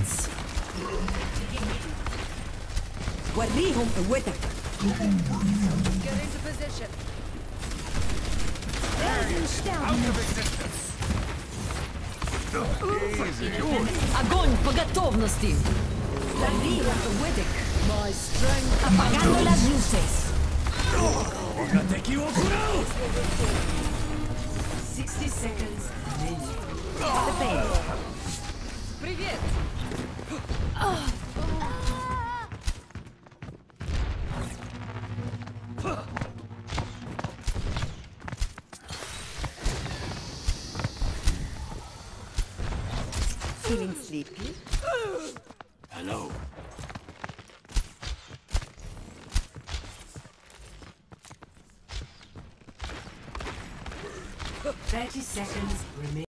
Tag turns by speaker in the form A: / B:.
A: seconds. وريهم قوتك.
B: Get into position.
C: Out of existence.
A: Огонь по готовности. وريهم قوتك.
B: My strength.
A: Apagando las luces. 60 seconds. The payload.
B: Привет.
A: Feeling sleepy?
C: Hello.
A: 30 seconds remain.